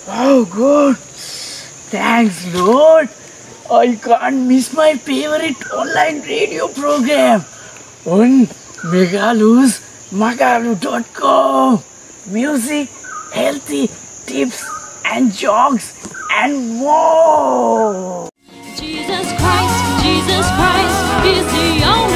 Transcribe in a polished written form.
Oh God! Thanks, Lord. I can't miss my favorite online radio program on megaluzmagalu.com. Music, healthy tips and jokes and more. Jesus Christ is the only